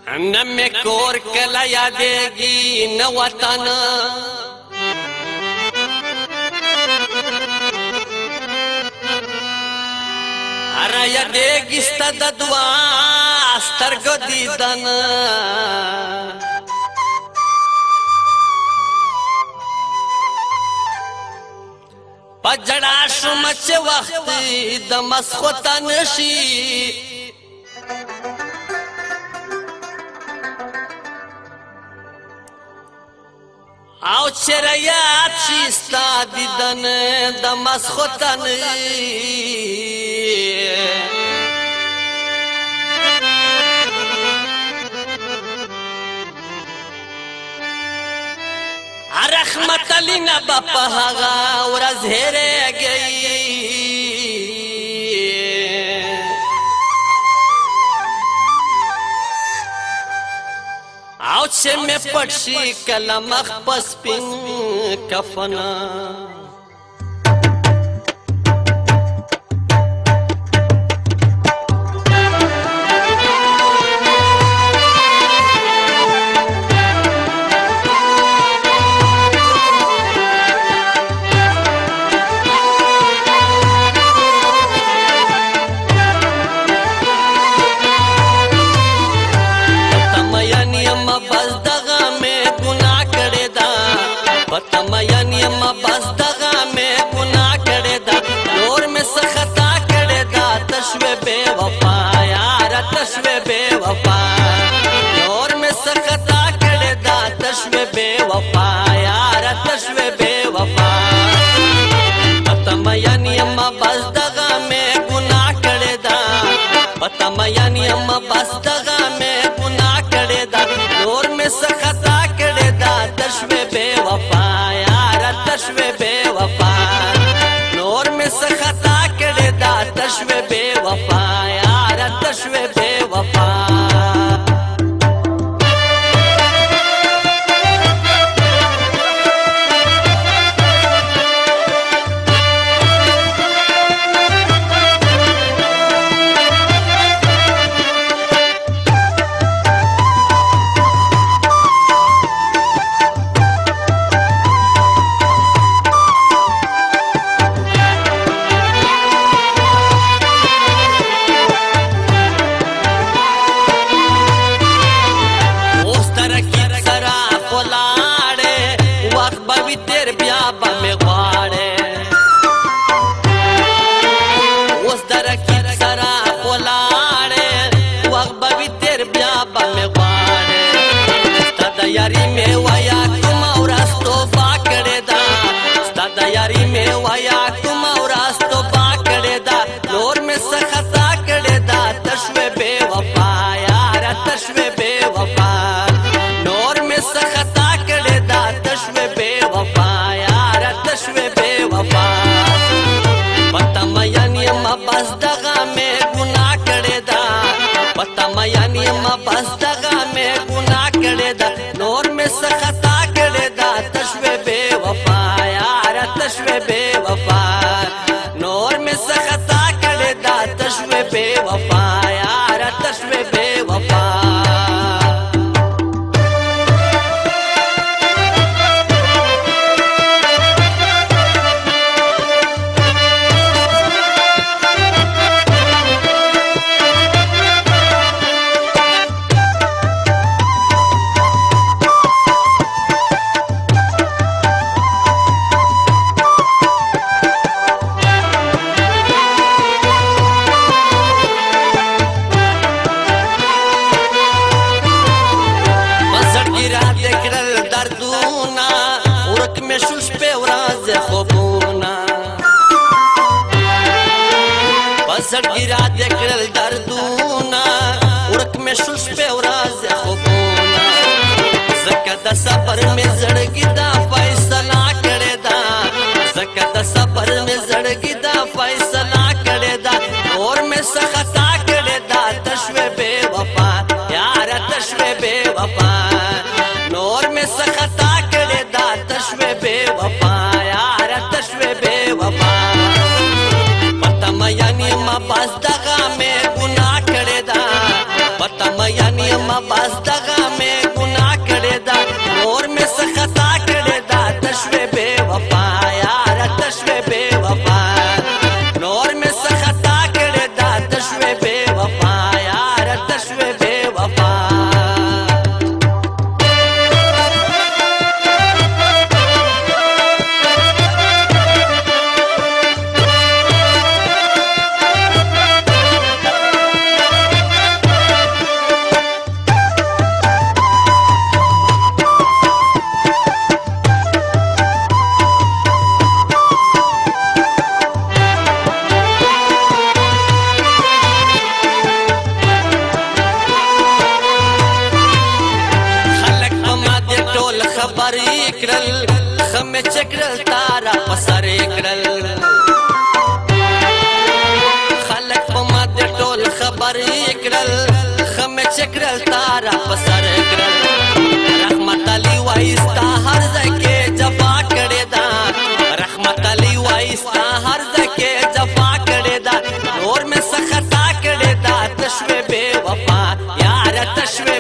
न मे कोर कला यादेगी न वतन अरे यादेगी स्तद दुआ स्तरगो दीदन पजड़ा शुमच वक्ती दमस्खोतन शी आओ चरयात शिस्ता दीदन दमस्खोतन रखमत अली न बपहगा और अजहेरे गई आओ से में पड़शी कलम पसपिन कफना तमया नियम बस दगा में गुनाह करे दा नूर में सखता करे दा तशवे बेवफा यार तशवे बेवफा नूर में सखता करे दा तशवे बेवफा यार तशवे बेवफा तमया नियम बस दगा में गुनाह करे दा तमया नियम बस दगा में गुनाह करे दा नूर में सखता करे दा तशवे बेवफा तशवे बेवफा नूर में सखता करे दा तशवे बेवफा यार तशवे बेवफा यारी में वाया तुम और तो बाकड़े दा स्तादा यारी में वाया तुम और तो बाकड़े दा नूर में सखता करे दा तशवे बेवफा यार तशवे बेवफा नूर में सखता करे दा तशवे बेवफा यार तशवे बेवफा पतमया नियम बस दगा में गुनाह करे दा पतमया नियम बस दगा में गुनाह करे दा नूर में सखता करे दा तशवे बेवफा यार तशवे बेवफा नूर में सखता करे दा तशवे बेवफा यार तशवे बेवफा गिरा देखल दर्दूना उड़क में शुश पे उराज खुबूना ज़कत सबर में जड़गी दा फैसला करे दा ज़कत सबर में जड़गी दा फैसला करे दा और में सखता करे दा तशवे बेवफा यार तशवे बेवफा नूर में सखता करे दा तशवे बेवफा यार तशवे बेवफा पतमया नियम बस दगा में गुनाह करे दा पतमया नियम یم بس دغه مې ګناه کړې ده نور مې څه خطا کړې ده ته شوې بې وفا یاره ته شوې بې وفا نور مې څه خطا کړې ده ته شوې بې وفا یاره ته شوې بې وفا خبر کړل خمه چکرل تارا پسر کړل خلق په ما د ټول خبر کړل خمه چکرل تارا پسر کړل رحمت علی وایستا هر ځکه جفا کړی دا رحمت علی وایستا هر ځکه جفا کړی دا نور مې څه خطا کړی دا تشوي بے وفا یار تشوي